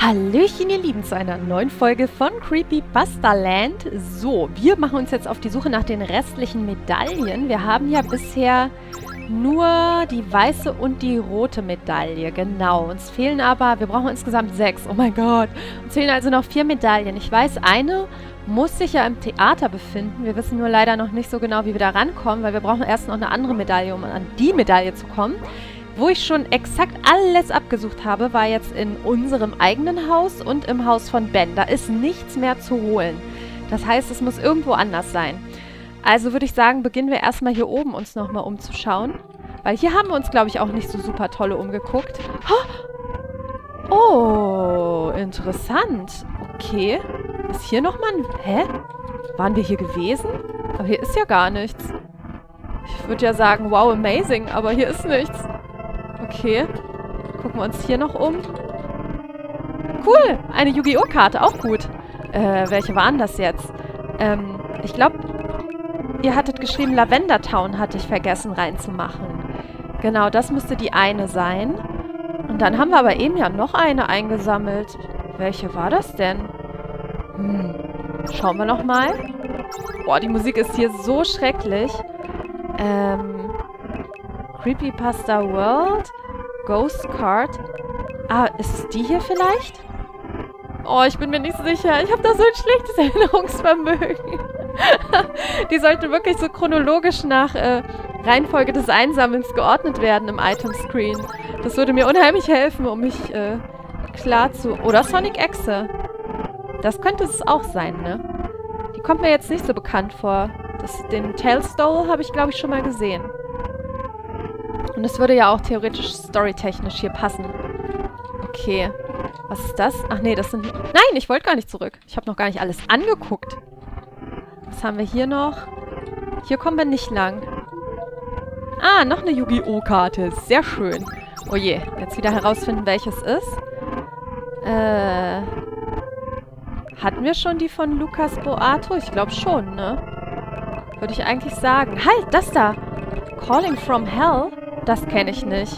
Hallöchen, ihr Lieben, zu einer neuen Folge von Creepypasta Land. So, wir machen uns jetzt auf die Suche nach den restlichen Medaillen. Wir haben ja bisher nur die weiße und die rote Medaille, genau. Uns fehlen aber, wir brauchen insgesamt 6. Oh mein Gott. Uns fehlen also noch 4 Medaillen. Ich weiß, eine muss sich ja im Theater befinden. Wir wissen nur leider noch nicht so genau, wie wir da rankommen, weil wir brauchen erst noch eine andere Medaille, um an die Medaille zu kommen. Wo ich schon exakt alles abgesucht habe, war jetzt in unserem eigenen Haus und im Haus von Ben. Da ist nichts mehr zu holen. Das heißt, es muss irgendwo anders sein. Also würde ich sagen, beginnen wir erstmal hier oben uns nochmal umzuschauen. Weil hier haben wir uns, glaube ich, auch nicht so super tolle umgeguckt. Oh, interessant. Okay. Ist hier nochmal ein... Hä? Waren wir hier gewesen? Aber hier ist ja gar nichts. Ich würde ja sagen, wow, amazing, aber hier ist nichts. Okay. Gucken wir uns hier noch um. Cool! Eine Yu-Gi-Oh! Karte, auch gut. Welche waren das jetzt? Ich glaube, ihr hattet geschrieben, Lavender Town hatte ich vergessen reinzumachen. Genau, das müsste die eine sein. Und dann haben wir aber eben ja noch eine eingesammelt. Welche war das denn? Schauen wir nochmal. Boah, die Musik ist hier so schrecklich. Creepypasta World. Ghost Card. Ah, ist es die hier vielleicht? Oh, ich bin mir nicht sicher. Ich habe da so ein schlechtes Erinnerungsvermögen. Die sollten wirklich so chronologisch nach Reihenfolge des Einsammelns geordnet werden im Item-Screen. Das würde mir unheimlich helfen, um mich klar zu... Oder Sonic Exe. Das könnte es auch sein, ne? Die kommt mir jetzt nicht so bekannt vor. Den Tailstole habe ich, glaube ich, schon mal gesehen. Und es würde ja auch theoretisch storytechnisch hier passen. Okay. Was ist das? Ach nee, das sind... Nein, ich wollte gar nicht zurück. Ich habe noch gar nicht alles angeguckt. Was haben wir hier noch? Hier kommen wir nicht lang. Ah, noch eine Yu-Gi-Oh! Karte. Sehr schön. Oh je, jetzt wieder herausfinden, welches ist. Hatten wir schon die von Lucas Boato? Ich glaube schon, ne? Würde ich eigentlich sagen. Halt, das da! Calling from Hell? Das kenne ich nicht.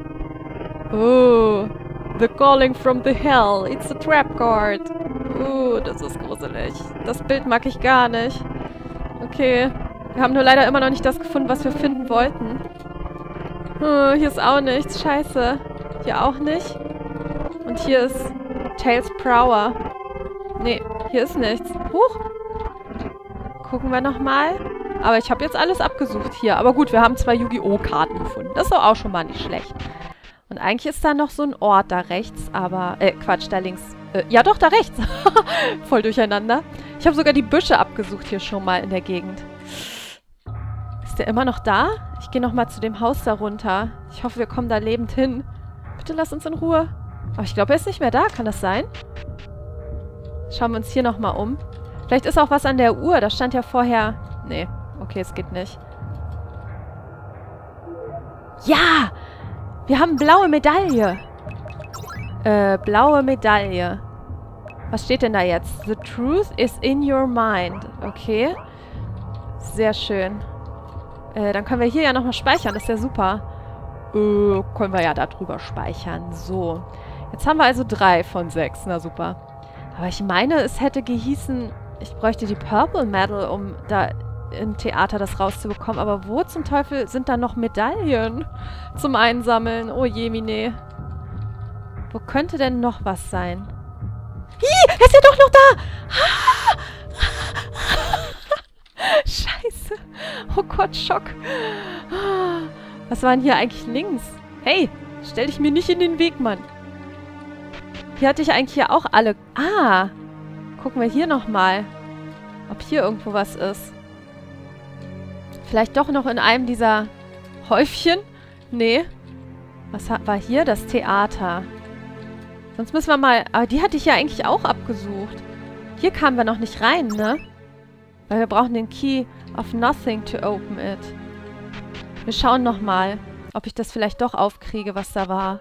Oh, The Calling from the Hell. It's a Trap Card. Oh, das ist gruselig. Das Bild mag ich gar nicht. Okay. Wir haben nur leider immer noch nicht das gefunden, was wir finden wollten. Oh, hier ist auch nichts. Scheiße. Hier auch nicht. Und hier ist Tails Prower. Nee, hier ist nichts. Huch. Gucken wir nochmal. Aber ich habe jetzt alles abgesucht hier. Aber gut, wir haben 2 Yu-Gi-Oh! Karten gefunden. Das ist doch auch schon mal nicht schlecht. Und eigentlich ist da noch so ein Ort da rechts, aber... Quatsch, da links. Ja doch, da rechts. Voll durcheinander. Ich habe sogar die Büsche abgesucht hier schon mal in der Gegend. Ist der immer noch da? Ich gehe nochmal zu dem Haus da runter. Ich hoffe, wir kommen da lebend hin. Bitte lass uns in Ruhe. Aber ich glaube, er ist nicht mehr da. Kann das sein? Schauen wir uns hier nochmal um. Vielleicht ist auch was an der Uhr. Da stand ja vorher... Nee. Okay, es geht nicht. Ja! Wir haben blaue Medaille. Blaue Medaille. Was steht denn da jetzt? The truth is in your mind. Okay. Sehr schön. Dann können wir hier ja nochmal speichern. Das ist ja super. Können wir ja da drüber speichern. So. Jetzt haben wir also 3 von 6. Na super. Aber ich meine, es hätte gehießen, ich bräuchte die Purple Medal, um da... im Theater das rauszubekommen. Aber wo zum Teufel sind da noch Medaillen zum Einsammeln? Oh je, Mine. Wo könnte denn noch was sein? Hi, er ist ja doch noch da! Scheiße. Oh Gott, Schock. Was war denn hier eigentlich links? Hey, stell dich mir nicht in den Weg, Mann. Hier hatte ich eigentlich ja auch alle... Ah, gucken wir hier nochmal. Ob hier irgendwo was ist. Vielleicht doch noch in einem dieser Häufchen? Nee. Was war hier? Das Theater. Sonst müssen wir mal... Aber die hatte ich ja eigentlich auch abgesucht. Hier kamen wir noch nicht rein, ne? Weil wir brauchen den Key of Nothing to open it. Wir schauen nochmal, ob ich das vielleicht doch aufkriege, was da war.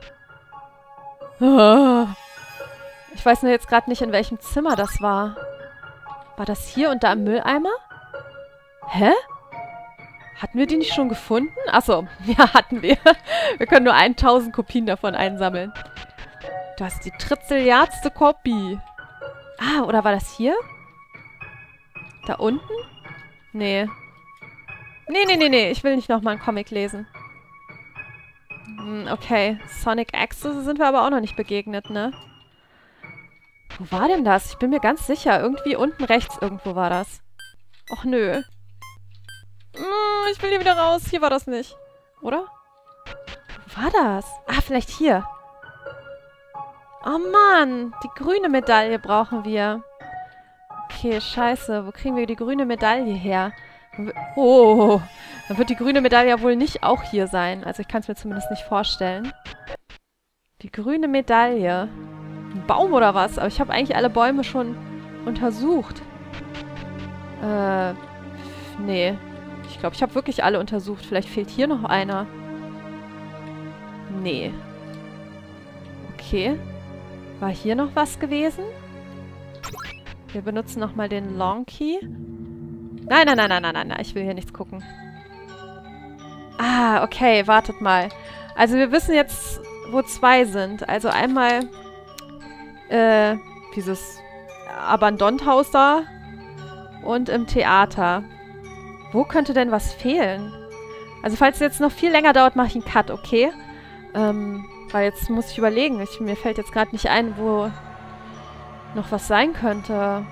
Ich weiß nur jetzt gerade nicht, in welchem Zimmer das war. War das hier und da im Mülleimer? Hä? Hatten wir die nicht schon gefunden? Achso, ja, hatten wir. Wir können nur 1000 Kopien davon einsammeln. Das ist die trizilliardste Kopie. Ah, oder war das hier? Da unten? Nee. Nee. Ich will nicht nochmal einen Comic lesen. Okay. Sonic Axis sind wir aber auch noch nicht begegnet, ne? Wo war denn das? Ich bin mir ganz sicher. Irgendwie unten rechts irgendwo war das. Och, nö. Ich will hier wieder raus. Hier war das nicht. Oder? Wo war das? Ah, vielleicht hier. Oh Mann. Die grüne Medaille brauchen wir. Okay, scheiße. Wo kriegen wir die grüne Medaille her? Oh, dann wird die grüne Medaille ja wohl nicht auch hier sein. Also ich kann es mir zumindest nicht vorstellen. Die grüne Medaille. Ein Baum oder was? Aber ich habe eigentlich alle Bäume schon untersucht. Nee. Ich glaube, ich habe wirklich alle untersucht. Vielleicht fehlt hier noch einer. Nee. Okay. War hier noch was gewesen? Wir benutzen nochmal den Long Key. Nein. Ich will hier nichts gucken. Ah, okay. Wartet mal. Also wir wissen jetzt, wo 2 sind. Also einmal dieses Abandonhaus da und im Theater. Wo könnte denn was fehlen? Also falls es jetzt noch viel länger dauert, mache ich einen Cut, okay? Weil jetzt muss ich überlegen. Mir fällt jetzt gerade nicht ein, wo noch was sein könnte.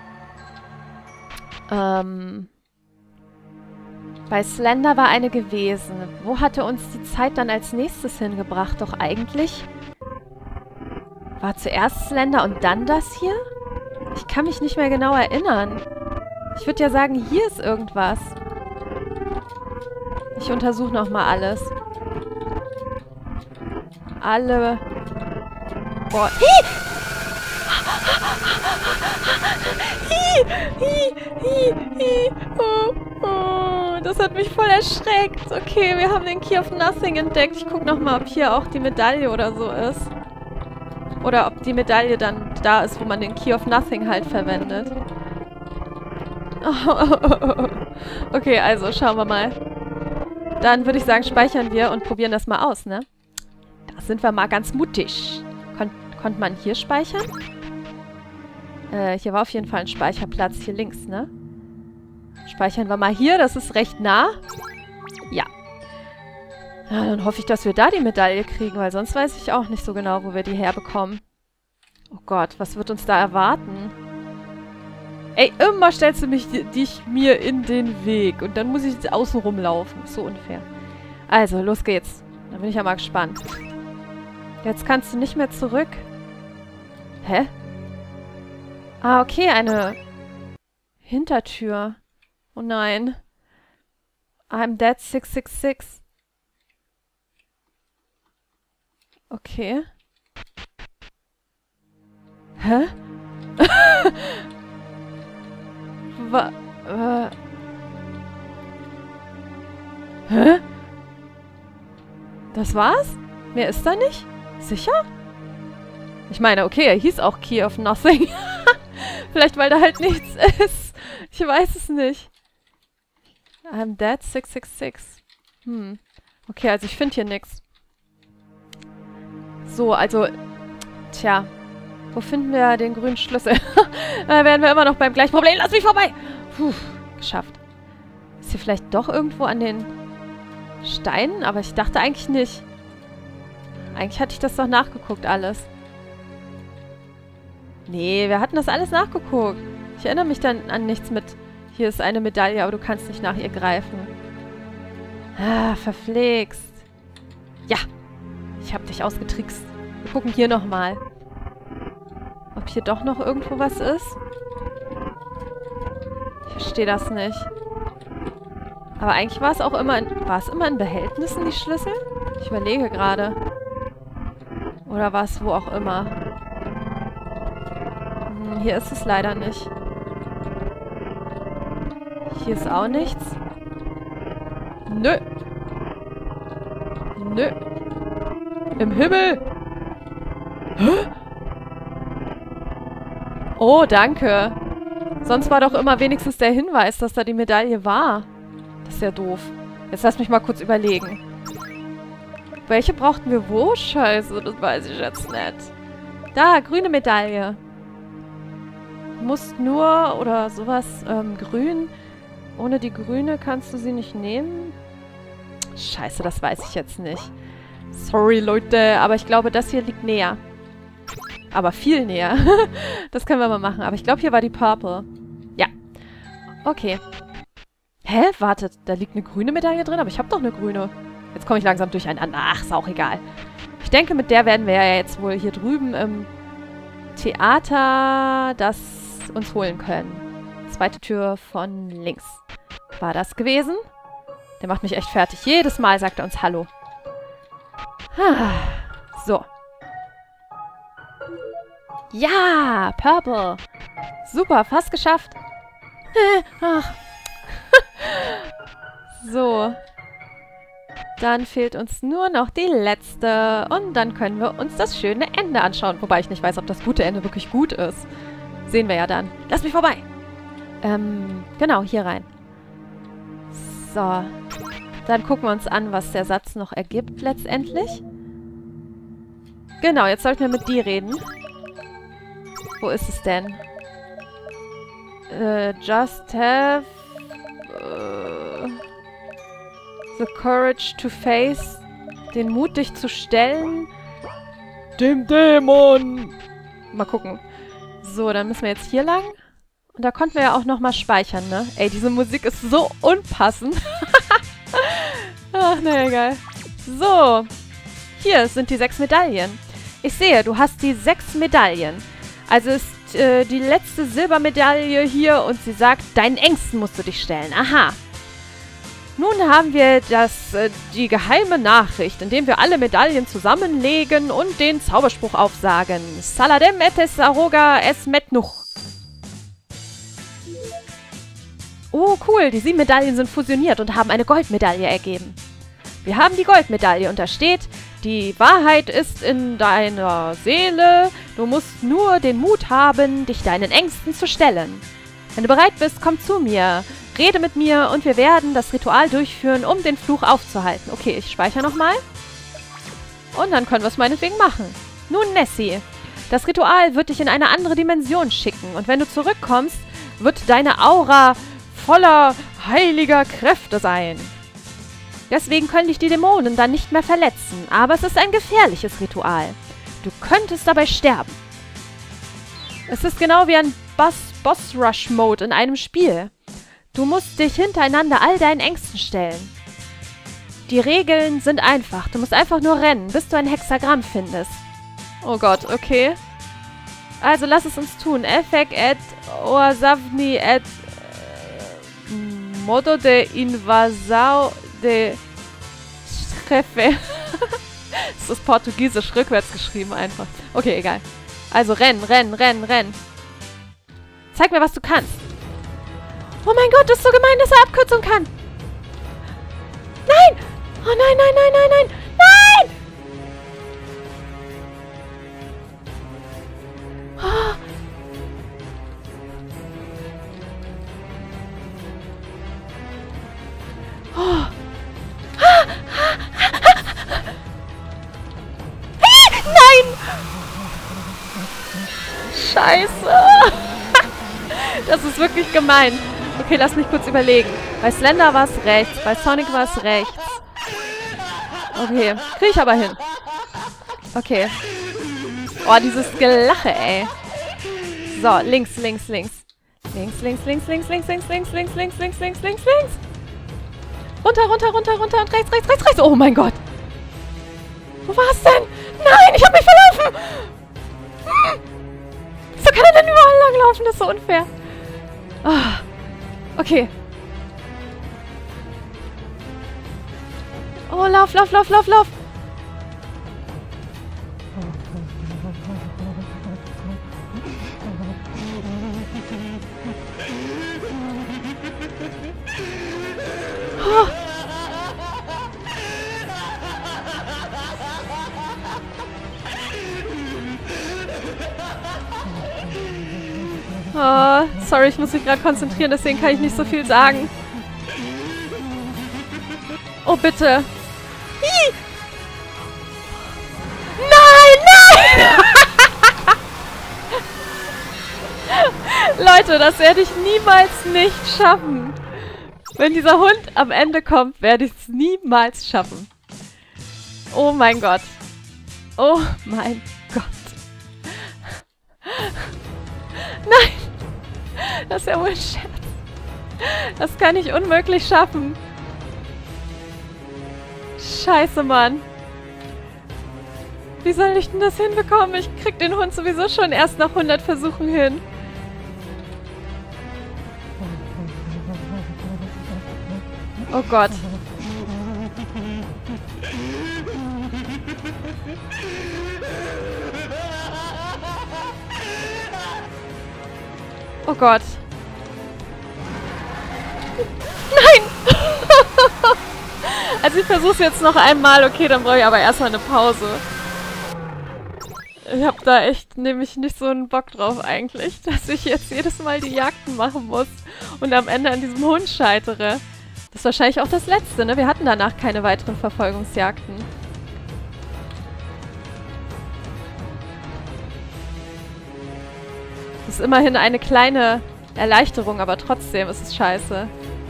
Bei Slender war eine gewesen. Wo hatte uns die Zeit dann als nächstes hingebracht? Doch eigentlich war zuerst Slender und dann das hier? Ich kann mich nicht mehr genau erinnern. Ich würde ja sagen, hier ist irgendwas. Ich untersuche nochmal alles. Alle... Boah. Das hat mich voll erschreckt. Okay, wir haben den Key of Nothing entdeckt. Ich gucke nochmal, ob hier auch die Medaille oder so ist. Oder ob die Medaille dann da ist, wo man den Key of Nothing halt verwendet. Okay, also schauen wir mal. Dann würde ich sagen, speichern wir und probieren das mal aus, ne? Da sind wir mal ganz mutig. Konnte man hier speichern? Hier war auf jeden Fall ein Speicherplatz. Hier links, ne? Speichern wir mal hier. Das ist recht nah. Ja. Ja, dann hoffe ich, dass wir da die Medaille kriegen, weil sonst weiß ich auch nicht so genau, wo wir die herbekommen. Oh Gott, was wird uns da erwarten? Ey, immer stellst du dich mir in den Weg. Und dann muss ich jetzt außen rumlaufen. So unfair. Also, los geht's. Da bin ich ja mal gespannt. Jetzt kannst du nicht mehr zurück. Hä? Ah, okay, eine Hintertür. Oh nein. I'm dead 666. Okay. Hä? Hä? Das war's? Mehr ist da nicht? Sicher? Ich meine, okay, er hieß auch Key of Nothing. Vielleicht, weil da halt nichts ist. Ich weiß es nicht. I'm dead 666. Okay, also ich finde hier nichts. So, also... Tja. Wo finden wir den grünen Schlüssel? Da werden wir immer noch beim gleichen Problem. Lass mich vorbei! Puh, geschafft. Ist hier vielleicht doch irgendwo an den Steinen? Aber ich dachte eigentlich nicht. Eigentlich hatte ich das doch nachgeguckt, alles. Nee, wir hatten das alles nachgeguckt. Ich erinnere mich dann an nichts mit... Hier ist eine Medaille, aber du kannst nicht nach ihr greifen. Ah, verflixt. Ja. Ich habe dich ausgetrickst. Wir gucken hier nochmal. Ob hier doch noch irgendwo was ist? Ich verstehe das nicht. Aber eigentlich war es auch immer in... War es immer in Behältnissen, die Schlüssel? Ich überlege gerade. Oder war es wo auch immer? Hier ist es leider nicht. Hier ist auch nichts. Nö. Nö. Im Himmel. Hä? Oh, danke. Sonst war doch immer wenigstens der Hinweis, dass da die Medaille war. Das ist ja doof. Jetzt lass mich mal kurz überlegen. Welche brauchten wir wo? Scheiße, das weiß ich jetzt nicht. Da, grüne Medaille. Du musst nur, oder sowas, grün. Ohne die grüne kannst du sie nicht nehmen. Scheiße, das weiß ich jetzt nicht. Sorry, Leute, aber ich glaube, das hier liegt näher. Aber viel näher. Das können wir mal machen. Aber ich glaube, hier war die Purple. Ja. Okay. Hä? Wartet, da liegt eine grüne Medaille drin? Aber ich habe doch eine grüne. Jetzt komme ich langsam durcheinander. Ach, ist auch egal. Ich denke, mit der werden wir ja jetzt wohl hier drüben im Theater das uns holen können. Zweite Tür von links. War das gewesen? Der macht mich echt fertig. Jedes Mal sagt er uns Hallo. So. Ja, Purple. Super, fast geschafft. Ach. So. Dann fehlt uns nur noch die letzte. Und dann können wir uns das schöne Ende anschauen. Wobei ich nicht weiß, ob das gute Ende wirklich gut ist. Sehen wir ja dann. Lass mich vorbei. Genau, hier rein. So. Dann gucken wir uns an, was der Satz noch ergibt letztendlich. Genau, jetzt sollten wir mit die reden. Wo ist es denn? Just have the courage to face. Den Mut, dich zu stellen. Dem Dämon. Mal gucken. So, dann müssen wir jetzt hier lang. Und da konnten wir ja auch nochmal speichern, ne? Ey, diese Musik ist so unpassend. Ach, naja, egal. So. Hier sind die 6 Medaillen. Ich sehe, du hast die 6 Medaillen. Also ist die letzte Silbermedaille hier und sie sagt, deinen Ängsten musst du dich stellen. Aha. Nun haben wir die geheime Nachricht, indem wir alle Medaillen zusammenlegen und den Zauberspruch aufsagen. Saladem etes aroga es metnuch. Oh, cool. Die 7 Medaillen sind fusioniert und haben eine Goldmedaille ergeben. Wir haben die Goldmedaille und da steht, die Wahrheit ist in deiner Seele. Du musst nur den Mut haben, dich deinen Ängsten zu stellen. Wenn du bereit bist, komm zu mir. Rede mit mir und wir werden das Ritual durchführen, um den Fluch aufzuhalten. Okay, ich speichere nochmal. Und dann können wir es meinetwegen machen. Nun, Nessie. Das Ritual wird dich in eine andere Dimension schicken. Und wenn du zurückkommst, wird deine Aura voller heiliger Kräfte sein. Deswegen können dich die Dämonen dann nicht mehr verletzen. Aber es ist ein gefährliches Ritual. Du könntest dabei sterben. Es ist genau wie ein Boss-Rush-Mode in einem Spiel. Du musst dich hintereinander all deinen Ängsten stellen. Die Regeln sind einfach. Du musst einfach nur rennen, bis du ein Hexagramm findest. Oh Gott, okay. Also lass es uns tun. Effek et oasavni et modo de invasao de Strefe. Das ist portugiesisch rückwärts geschrieben einfach. Okay, egal. Also rennen, rennen, rennen, rennen. Zeig mir, was du kannst. Oh mein Gott, das ist so gemein, dass er Abkürzung kann. Nein! Oh nein, nein, nein, nein, nein! Nein! Oh. Oh. Nein! Scheiße! Das ist wirklich gemein. Okay, lass mich kurz überlegen. Bei Slender war es rechts, bei Sonic war es rechts. Okay, kriege ich aber hin. Okay. Oh, dieses Gelache, ey. So, links, links, links. Links, links, links, links, links, links, links, links, links, links, links, links, links. Runter, runter, runter, runter und rechts, rechts, rechts, rechts. Oh mein Gott. Wo war's denn? Nein, ich hab mich verlaufen. Wieso kann er denn überall langlaufen? Das ist so unfair. Ah. Okay. Oh, lauf, lauf, lauf, lauf, lauf. Oh. Oh, sorry, ich muss mich gerade konzentrieren, deswegen kann ich nicht so viel sagen. Oh, bitte. Hi. Nein, nein! Leute, das werde ich niemals nicht schaffen. Wenn dieser Hund am Ende kommt, werde ich es niemals schaffen. Oh mein Gott. Oh mein Gott. Nein! Das ist ja wohl ein Scherz. Das kann ich unmöglich schaffen. Scheiße, Mann. Wie soll ich denn das hinbekommen? Ich krieg den Hund sowieso schon erst nach 100 Versuchen hin. Oh Gott. Oh Gott. Nein! Also ich versuche es jetzt noch einmal. Okay, dann brauche ich aber erstmal eine Pause. Ich habe da echt nämlich nicht so einen Bock drauf eigentlich, dass ich jetzt jedes Mal die Jagden machen muss und am Ende an diesem Hund scheitere. Das ist wahrscheinlich auch das Letzte, ne? Wir hatten danach keine weiteren Verfolgungsjagden. Das ist immerhin eine kleine Erleichterung, aber trotzdem ist es scheiße.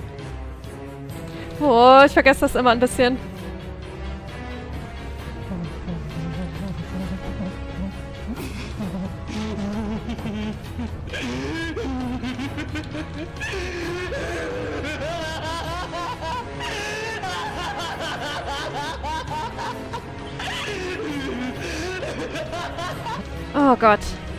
Oh, ich vergesse das immer ein bisschen. Oh Gott.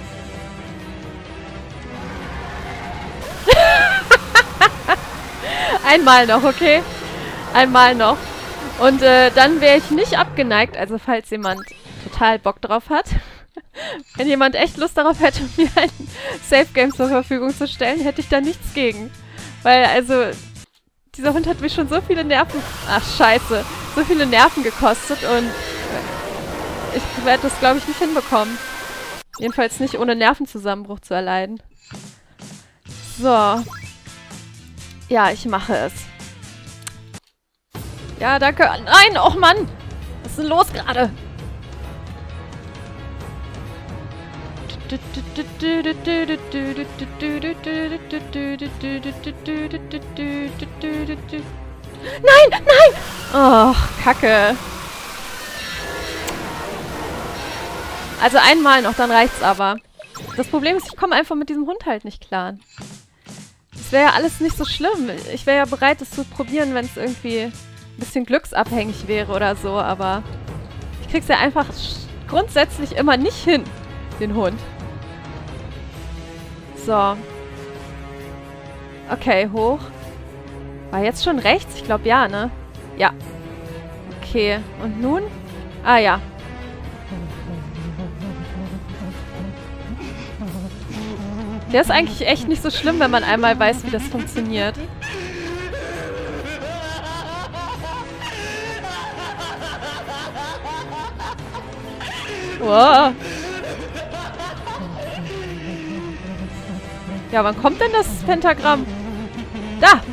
Einmal noch, okay? Einmal noch. Und dann wäre ich nicht abgeneigt, also falls jemand total Bock drauf hat, wenn jemand echt Lust darauf hätte, mir ein Safe Game zur Verfügung zu stellen, hätte ich da nichts gegen. Weil, also, dieser Hund hat mich schon so viele Nerven... Ach, scheiße. So viele Nerven gekostet und ich werde das, glaube ich, nicht hinbekommen. Jedenfalls nicht ohne Nervenzusammenbruch zu erleiden. So. Ja, ich mache es. Ja, danke. Nein, och Mann! Was ist denn los gerade? Nein, nein! Oh, Kacke. Also einmal noch, dann reicht's aber. Das Problem ist, ich komme einfach mit diesem Hund halt nicht klar. Das wäre ja alles nicht so schlimm. Ich wäre ja bereit, das zu probieren, wenn es irgendwie ein bisschen glücksabhängig wäre oder so, aber ich krieg's ja einfach grundsätzlich immer nicht hin, den Hund. So. Okay, hoch. War jetzt schon rechts? Ich glaube ja, ne? Ja. Okay, und nun? Ah ja. Der ist eigentlich echt nicht so schlimm, wenn man einmal weiß, wie das funktioniert. Wow. Ja, wann kommt denn das Pentagramm? Da!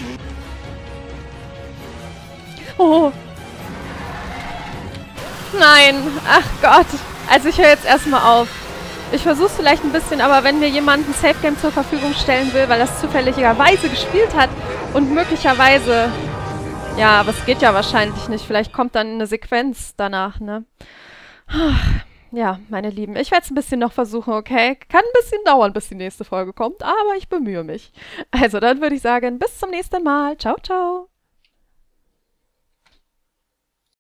Oh. Nein. Ach Gott. Also ich höre jetzt erstmal auf. Ich versuche es vielleicht ein bisschen, aber wenn mir jemand ein Safe Game zur Verfügung stellen will, weil das zufälligerweise gespielt hat und möglicherweise... Ja, aber es geht ja wahrscheinlich nicht. Vielleicht kommt dann eine Sequenz danach, ne? Ja, meine Lieben, ich werde es ein bisschen noch versuchen, okay? Kann ein bisschen dauern, bis die nächste Folge kommt, aber ich bemühe mich. Also, dann würde ich sagen, bis zum nächsten Mal. Ciao, ciao.